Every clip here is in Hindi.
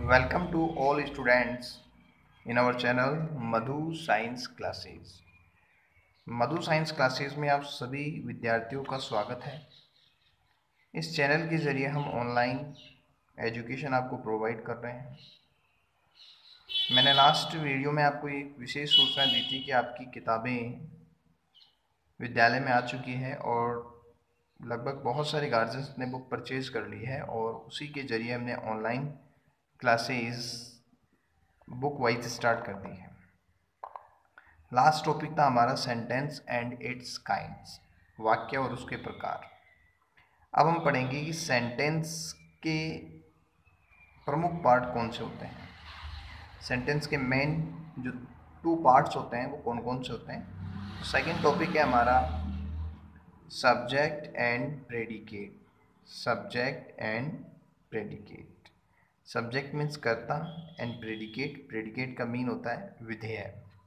Welcome to all students in our channel Madhu science classes. Madhu science classes में आप सभी विद्यार्थियों का स्वागत है। इस चैनल के ज़रिए हम ऑनलाइन एजुकेशन आपको प्रोवाइड कर रहे हैं। मैंने लास्ट वीडियो में आपको एक विशेष सूचना दी थी कि आपकी किताबें विद्यालय में आ चुकी है और लगभग बहुत सारे गार्जियंस ने बुक परचेज कर ली है और उसी के ज़रिए हमने online classes book wise start कर दी है। लास्ट टॉपिक था हमारा सेंटेंस एंड इट्स काइंड्स, वाक्य और उसके प्रकार। अब हम पढ़ेंगे कि सेंटेंस के प्रमुख पार्ट कौन से होते हैं। सेंटेंस के मेन जो 2 पार्ट्स होते हैं वो कौन कौन से होते हैं। सेकंड टॉपिक है हमारा subject and predicate. Subject and predicate. Subject means कर्ता एंड प्रेडिकेट का मीन होता है विधेय।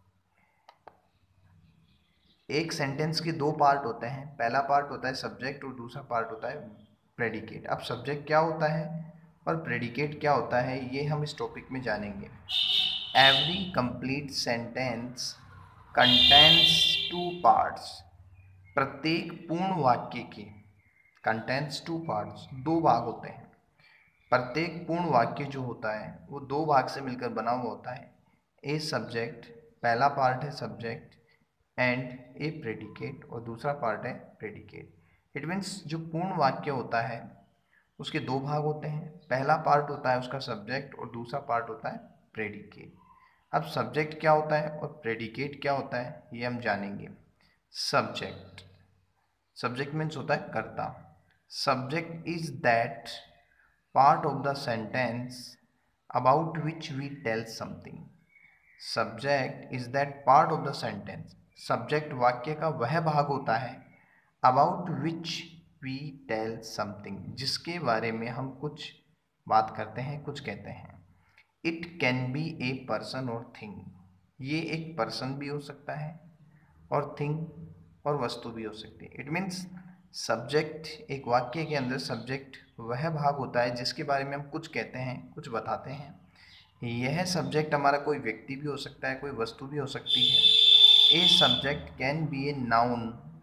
एक सेंटेंस के 2 पार्ट होते हैं। पहला पार्ट होता है सब्जेक्ट और दूसरा पार्ट होता है प्रेडिकेट। अब सब्जेक्ट क्या होता है और प्रेडिकेट क्या होता है ये हम इस टॉपिक में जानेंगे। Every complete sentence contains 2 parts. प्रत्येक पूर्ण वाक्य के कंटेन्स 2 पार्ट्स, 2 भाग होते हैं। प्रत्येक पूर्ण वाक्य जो होता है वो 2 भाग से मिलकर बना हुआ होता है। ए सब्जेक्ट, पहला पार्ट है सब्जेक्ट, एंड ए प्रेडिकेट और दूसरा पार्ट है प्रेडिकेट। इट मीन्स जो पूर्ण वाक्य होता है उसके 2 भाग होते हैं। पहला पार्ट होता है उसका सब्जेक्ट और दूसरा पार्ट होता है प्रेडिकेट। अब सब्जेक्ट क्या होता है और प्रेडिकेट क्या होता है ये हम जानेंगे। सब्जेक्ट, सब्जेक्ट मीन्स होता है कर्ता। Subject is that part of the sentence about which we tell something. Subject is that part of the sentence. Subject वाक्य का वह भाग होता है about which we tell something, जिसके बारे में हम कुछ बात करते हैं, कुछ कहते हैं। It can be a person और थिंग। ये एक पर्सन भी हो सकता है और थिंग और वस्तु भी हो सकती है। इट मीन्स सब्जेक्ट, एक वाक्य के अंदर सब्जेक्ट वह भाग होता है जिसके बारे में हम कुछ कहते हैं, कुछ बताते हैं। यह सब्जेक्ट हमारा कोई व्यक्ति भी हो सकता है, कोई वस्तु भी हो सकती है। A subject can be a noun.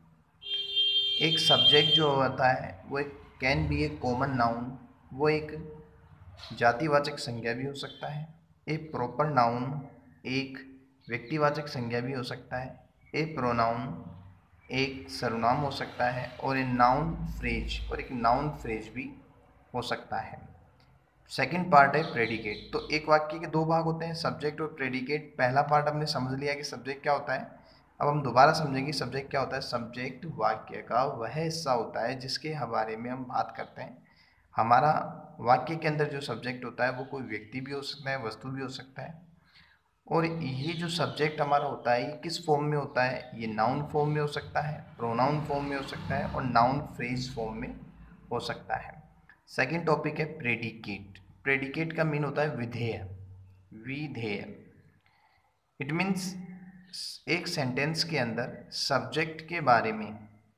एक सब्जेक्ट जो होता है वो एक can be a common noun, वो एक जातिवाचक संज्ञा भी हो सकता है। ए प्रॉपर नाउन एक व्यक्तिवाचक संज्ञा भी हो सकता है। ए प्रोनाउन एक सर्वनाम हो सकता है और ए नाउन फ्रेज और एक नाउन फ्रेज भी हो सकता है। सेकंड पार्ट है प्रेडिकेट। तो एक वाक्य के 2 भाग होते हैं, सब्जेक्ट और प्रेडिकेट। पहला पार्ट हमने समझ लिया कि सब्जेक्ट क्या होता है। अब हम दोबारा समझेंगे सब्जेक्ट क्या होता है। सब्जेक्ट वाक्य का वह हिस्सा होता है जिसके बारे में हम बात करते हैं। हमारा वाक्य के अंदर जो सब्जेक्ट होता है वो कोई व्यक्ति भी हो सकता है, वस्तु भी हो सकता है। और ये जो सब्जेक्ट हमारा होता है ये किस फॉर्म में होता है, ये नाउन फॉर्म में हो सकता है, प्रोनाउन फॉर्म में हो सकता है और नाउन फ्रेज फॉर्म में हो सकता है। सेकंड टॉपिक है प्रेडिकेट। प्रेडिकेट का मीन होता है विधेय, विधेय। इट मीन्स एक सेंटेंस के अंदर सब्जेक्ट के बारे में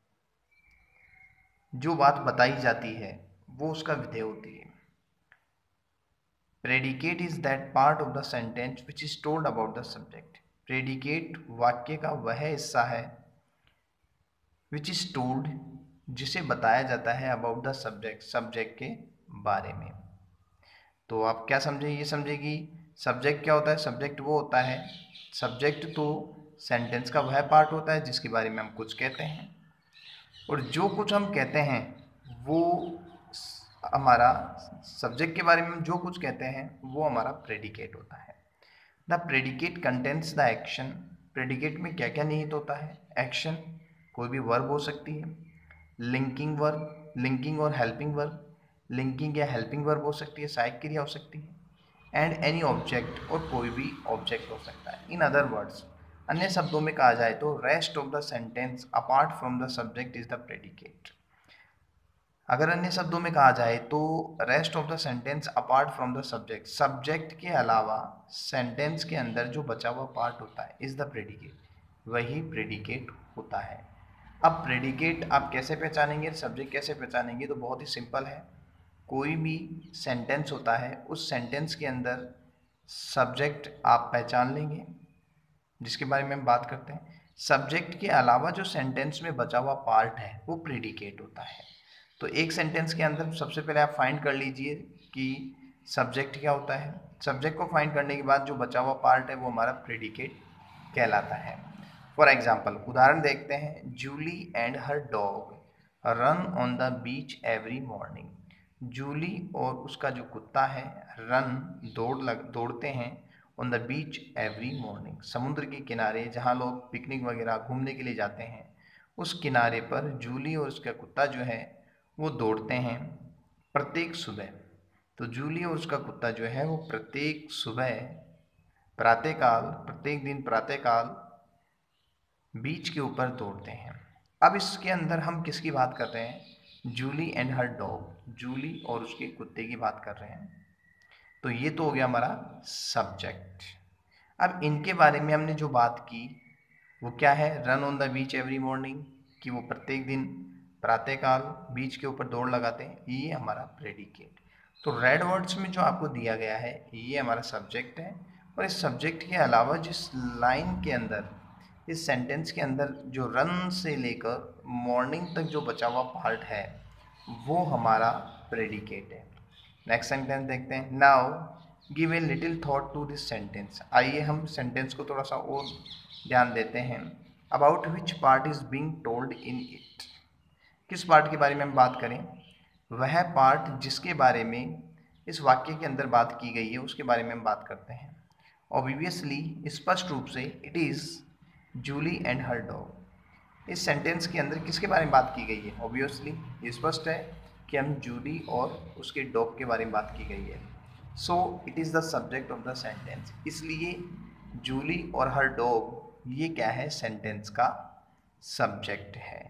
जो बात बताई जाती है वो उसका विधेय होती है। Predicate is that part of the sentence which is told about the subject. Predicate वाक्य का वह हिस्सा है विच इज टोल्ड, जिसे बताया जाता है अबाउट द सब्जेक्ट, सब्जेक्ट के बारे में। तो आप क्या समझे, ये समझे कि सब्जेक्ट क्या होता है। सब्जेक्ट वो होता है, सब्जेक्ट तो सेंटेंस का वह पार्ट होता है जिसके बारे में हम कुछ कहते हैं और जो कुछ हम कहते हैं वो हमारा सब्जेक्ट के बारे में जो कुछ कहते हैं वो हमारा प्रेडिकेट होता है। The predicate contents the action. Predicate में क्या क्या निहित होता है। एक्शन, कोई भी वर्ब हो सकती है। लिंकिंग वर्ब, लिंकिंग और हेल्पिंग वर्ब, लिंकिंग या हेल्पिंग वर्ब हो सकती है, सहायक क्रिया हो सकती है। एंड एनी ऑब्जेक्ट, और कोई भी ऑब्जेक्ट हो सकता है। इन अदर वर्ड्स, अन्य शब्दों में कहा जाए तो rest of the sentence apart from the subject is the predicate. अगर अन्य शब्दों में कहा जाए तो rest of the sentence apart from the subject, subject के अलावा सेंटेंस के अंदर जो बचा हुआ पार्ट होता है इज द प्रेडिकेट, वही प्रेडिकेट होता है। अब प्रेडिकेट आप कैसे पहचानेंगे, सब्जेक्ट कैसे पहचानेंगे, तो बहुत ही सिंपल है। कोई भी सेंटेंस होता है उस सेंटेंस के अंदर सब्जेक्ट आप पहचान लेंगे, जिसके बारे में हम बात करते हैं। सब्जेक्ट के अलावा जो सेंटेंस में बचा हुआ पार्ट है वो प्रेडिकेट होता है। तो एक सेंटेंस के अंदर सबसे पहले आप फाइंड कर लीजिए कि सब्जेक्ट क्या होता है। सब्जेक्ट को फाइंड करने के बाद जो बचा हुआ पार्ट है वो हमारा प्रेडिकेट कहलाता है। फॉर एग्जाम्पल उदाहरण देखते हैं, Julie and her dog run on the beach every morning. Julie और उसका जो कुत्ता है रन दौड़ते हैं on the beach every morning, समुद्र के किनारे जहाँ लोग पिकनिक वगैरह घूमने के लिए जाते हैं उस किनारे पर जूली और उसका कुत्ता जो है वो दौड़ते हैं प्रत्येक सुबह। तो जूली और उसका कुत्ता जो है वो प्रत्येक सुबह प्रातःकाल प्रत्येक दिन प्रातःकाल बीच के ऊपर दौड़ते हैं। अब इसके अंदर हम किसकी बात कर रहे हैं? Julie and her dog, Julie और उसके कुत्ते की बात कर रहे हैं। तो ये तो हो गया हमारा सब्जेक्ट। अब इनके बारे में हमने जो बात की वो क्या है? Run on the beach every morning, कि वो प्रत्येक दिन प्रातःकाल बीच के ऊपर दौड़ लगाते हैं, ये हमारा प्रेडिकेट। तो रेड वर्ड्स में जो आपको दिया गया है ये हमारा सब्जेक्ट है। और इस सब्जेक्ट के अलावा जिस लाइन के अंदर, इस सेंटेंस के अंदर जो रन से लेकर मॉर्निंग तक जो बचा हुआ पार्ट है वो हमारा प्रेडिकेट है। नेक्स्ट सेंटेंस देखते हैं। Now give a little thought to this sentence. आइए हम सेंटेंस को थोड़ा सा और ध्यान देते हैं। About which part is being told in it. किस पार्ट के बारे में हम बात करें? वह पार्ट जिसके बारे में इस वाक्य के अंदर बात की गई है उसके बारे में हम बात करते हैं। ऑब्वियसली, स्पष्ट रूप से, it is Julie and her dog. इस सेंटेंस के अंदर किसके बारे में बात की गई है? ऑब्वियसली ये स्पष्ट है कि हम जूली और उसके डॉग के बारे में बात की गई है। So it is the subject of the sentence. इसलिए जूली और हर डॉग ये क्या है? सेंटेंस का सब्जेक्ट है।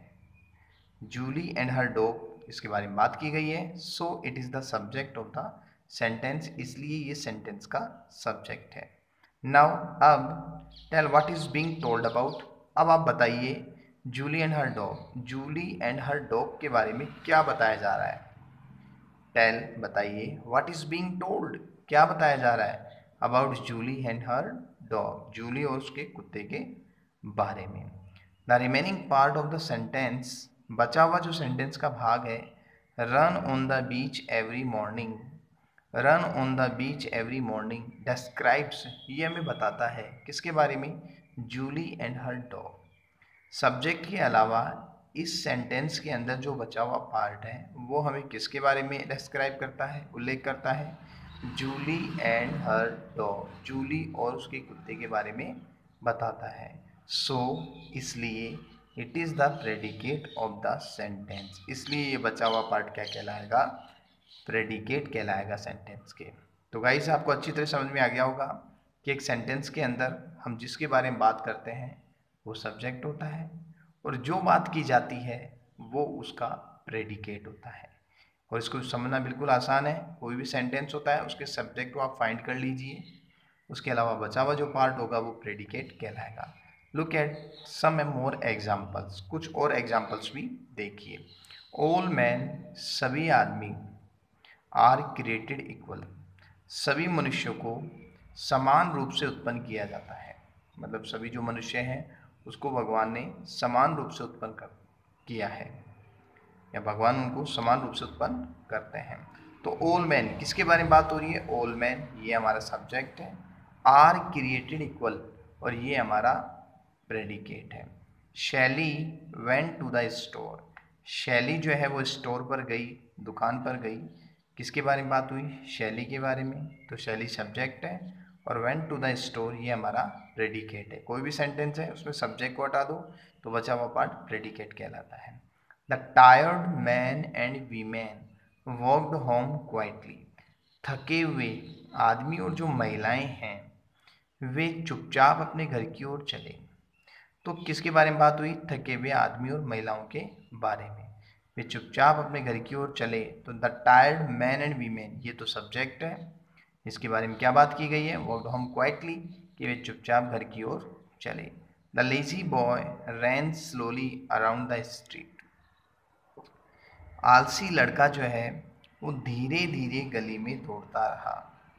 जूली एंड हर डॉग इसके बारे में बात की गई है, so it is the subject of the sentence, इसलिए ये सेंटेंस का सब्जेक्ट है। नाउ अब tell what is being told about. अब आप बताइए Julie and her dog, Julie and her dog के बारे में क्या बताया जा रहा है? टेल, बताइए, व्हाट इज बीइंग टोल्ड, क्या बताया जा रहा है about Julie and her dog, Julie और उसके कुत्ते के बारे में। The remaining part of the sentence, बचा हुआ जो सेंटेंस का भाग है, run on the beach every morning, run on the beach every morning describes, ये हमें बताता है किसके बारे में? Julie and her dog. Subject के अलावा इस सेंटेंस के अंदर जो बचा हुआ पार्ट है वो हमें किसके बारे में डिस्क्राइब करता है, उल्लेख करता है? Julie and her dog, Julie और उसके कुत्ते के बारे में बताता है। सो इसलिए it is the predicate of the sentence, इसलिए ये बचा हुआ पार्ट क्या कहलाएगा? प्रेडिकेट कहलाएगा सेंटेंस के। तो गाइस आपको अच्छी तरह समझ में आ गया होगा कि एक सेंटेंस के अंदर हम जिसके बारे में बात करते हैं वो सब्जेक्ट होता है और जो बात की जाती है वो उसका प्रेडिकेट होता है। और इसको समझना बिल्कुल आसान है। कोई भी सेंटेंस होता है उसके सब्जेक्ट को आप फाइंड कर लीजिए, उसके अलावा बचा हुआ जो पार्ट होगा वो प्रेडिकेट कहलाएगा। Look at some more examples, कुछ और एग्जाम्पल्स भी देखिए। ऑल मैन, सभी आदमी, आर क्रिएटेड इक्वल, सभी मनुष्यों को समान रूप से उत्पन्न किया जाता है। मतलब सभी जो मनुष्य हैं उसको भगवान ने समान रूप से उत्पन्न किया है, या भगवान उनको समान रूप से उत्पन्न करते हैं। तो ऑल मैन किसके बारे में बात हो रही है? ऑल मैन ये हमारा सब्जेक्ट है। आर क्रिएटेड इक्वल, और ये हमारा प्रेडिकेट है। शैली वेंट टू द स्टोर, शैली जो है वो स्टोर पर गई, दुकान पर गई। किसके बारे में बात हुई? शैली के बारे में। तो शैली सब्जेक्ट है और वेंट टू द स्टोर ये हमारा प्रेडिकेट है। कोई भी सेंटेंस है उसमें सब्जेक्ट को हटा दो तो बचा हुआ पार्ट प्रेडिकेट कहलाता है। The tired man and women walked home quietly, थके हुए आदमी और जो महिलाएं हैं वे चुपचाप अपने घर की ओर चले। तो किसके बारे में बात हुई? थके हुए आदमी और महिलाओं के बारे में। वे चुपचाप अपने घर की ओर चले, तो the tired man and women ये तो सब्जेक्ट है। इसके बारे में क्या बात की गई है? वॉकड होम क्वाइटली, कि वे चुपचाप घर की ओर चले। The lazy boy ran slowly around the street, आलसी लड़का जो है वो धीरे धीरे गली में दौड़ता रहा।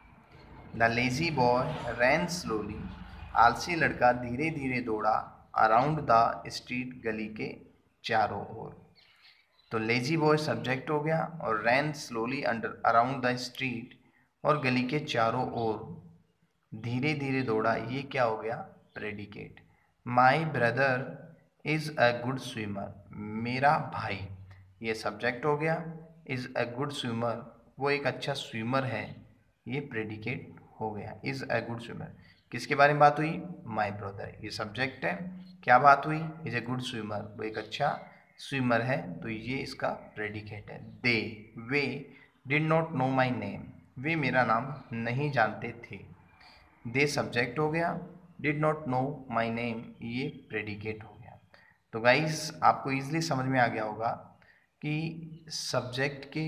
The lazy boy ran slowly, आलसी लड़का धीरे धीरे दौड़ा अराउंड द स्ट्रीट, गली के चारों ओर। तो लेजी बॉय सब्जेक्ट हो गया और ran slowly under around the street, और गली के चारों ओर धीरे धीरे दौड़ा, ये क्या हो गया? Predicate. My brother is a good swimmer, मेरा भाई, ये सब्जेक्ट हो गया। इज़ अ गुड स्विमर, वो एक अच्छा स्विमर है, ये प्रेडिकेट हो गया। इज़ अ गुड स्विमर, किसके बारे में बात हुई? माई ब्रदर, ये सब्जेक्ट है। क्या बात हुई? इज़ ए गुड स्विमर, वो एक अच्छा स्विमर है, तो ये इसका प्रेडिकेट है। दे वे did not know my name, वे मेरा नाम नहीं जानते थे। दे सब्जेक्ट हो गया, did not know my name ये प्रेडिकेट हो गया। तो गाइस आपको ईजिली समझ में आ गया होगा कि सब्जेक्ट के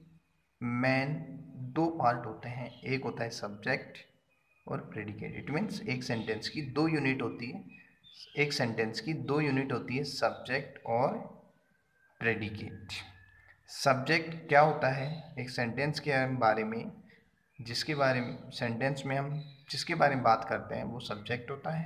मेन दो पार्ट होते हैं, एक होता है सब्जेक्ट और प्रेडिकेट। इट मीन्स एक सेंटेंस की दो यूनिट होती है, एक सेंटेंस की दो यूनिट होती है, सब्जेक्ट और प्रेडिकेट। सब्जेक्ट क्या होता है? एक सेंटेंस के बारे में, जिसके बारे में सेंटेंस में हम जिसके बारे में बात करते हैं वो सब्जेक्ट होता है।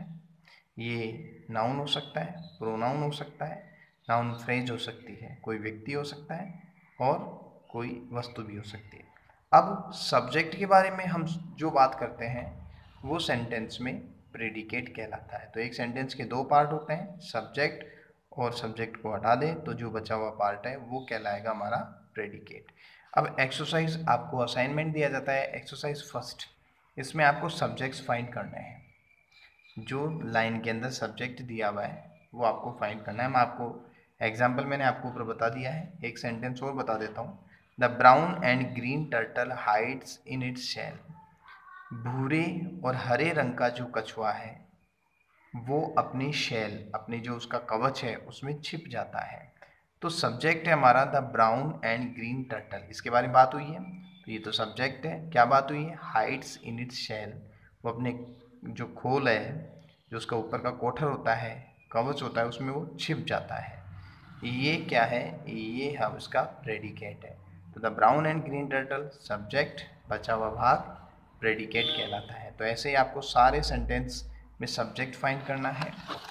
ये नाउन हो सकता है, प्रोनाउन हो सकता है, नाउन फ्रेज हो सकती है, कोई व्यक्ति हो सकता है और कोई वस्तु भी हो सकती है। अब सब्जेक्ट के बारे में हम जो बात करते हैं वो सेंटेंस में प्रेडिकेट कहलाता है। तो एक सेंटेंस के दो पार्ट होते हैं, सब्जेक्ट, और सब्जेक्ट को हटा दें तो जो बचा हुआ पार्ट है वो कहलाएगा हमारा प्रेडिकेट। अब एक्सरसाइज आपको असाइनमेंट दिया जाता है, एक्सरसाइज फर्स्ट, इसमें आपको सब्जेक्ट्स फाइंड करने हैं। जो लाइन के अंदर सब्जेक्ट दिया हुआ है वो आपको फाइंड करना है। मैं आपको एग्जाम्पल मैंने आपको ऊपर बता दिया है, एक सेंटेंस और बता देता हूँ। The brown and green turtle hides in its shell, भूरे और हरे रंग का जो कछुआ है वो अपनी शेल, अपनी जो उसका कवच है उसमें छिप जाता है। तो सब्जेक्ट है हमारा the brown and green turtle, इसके बारे में बात हुई है, तो ये तो सब्जेक्ट है। क्या बात हुई है? हाइड्स इन इट्स शेल, वो अपने जो खोल है, जो उसका ऊपर का कोठर होता है, कवच होता है, उसमें वो छिप जाता है। ये क्या है? ये हम इसका प्रेडिकेट है। तो the brown and green turtle subject, बचा हुआ भाग प्रेडिकेट कहलाता है। तो ऐसे ही आपको सारे सेंटेंस में सब्जेक्ट फाइंड करना है।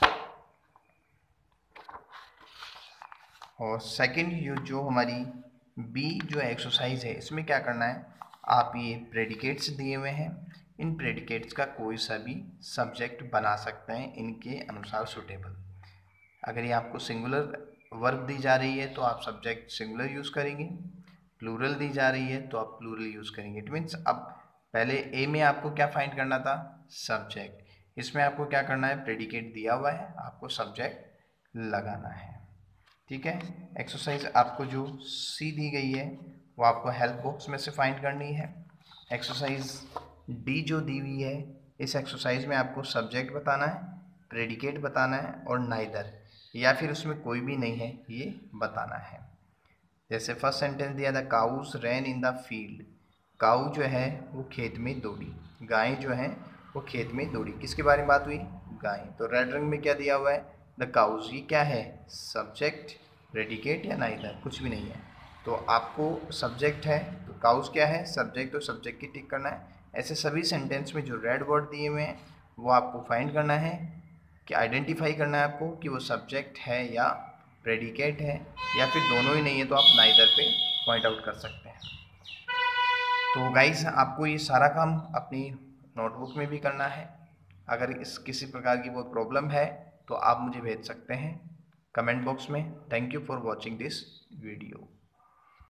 और सेकंड जो हमारी बी जो एक्सरसाइज है, इसमें क्या करना है? आप ये प्रेडिकेट्स दिए हुए हैं, इन प्रेडिकेट्स का कोई सा भी सब्जेक्ट बना सकते हैं इनके अनुसार सूटेबल। अगर ये आपको सिंगुलर वर्ब दी जा रही है तो आप सब्जेक्ट सिंगुलर यूज़ करेंगे, प्लूरल दी जा रही है तो आप प्लूरल यूज़ करेंगे। इट मीन्स अब पहले ए में आपको क्या फाइंड करना था? सब्जेक्ट। इसमें आपको क्या करना है? प्रेडिकेट दिया हुआ है, आपको सब्जेक्ट लगाना है। ठीक है। एक्सरसाइज आपको जो सी दी गई है वो आपको हेल्प बॉक्स में से फाइंड करनी है। एक्सरसाइज डी जो दी हुई है, इस एक्सरसाइज में आपको सब्जेक्ट बताना है, प्रेडिकेट बताना है और नाइदर, या फिर उसमें कोई भी नहीं है, ये बताना है। जैसे फर्स्ट सेंटेंस दिया था, cows ran in the field, cow जो है वो खेत में दौड़ी, गाय जो है वो खेत में दौड़ी, किसके बारे में बात हुई? गाय। तो रेड रंग में क्या दिया हुआ है? द काउस, ये क्या है? सब्जेक्ट, प्रेडिकेट या नाइदर, कुछ भी नहीं है। तो आपको सब्जेक्ट है तो काउस क्या है? सब्जेक्ट, तो सब्जेक्ट की टिक करना है। ऐसे सभी सेंटेंस में जो रेड वर्ड दिए हुए हैं वो आपको फाइंड करना है, कि आइडेंटिफाई करना है आपको कि वो सब्जेक्ट है या प्रेडिकेट है, या फिर दोनों ही नहीं है तो आप नाइदर पे पॉइंट आउट कर सकते हैं। तो गाइस आपको ये सारा काम अपनी नोटबुक में भी करना है। अगर इस किसी प्रकार की बहुत प्रॉब्लम है तो आप मुझे भेज सकते हैं कमेंट बॉक्स में। Thank you for watching this video.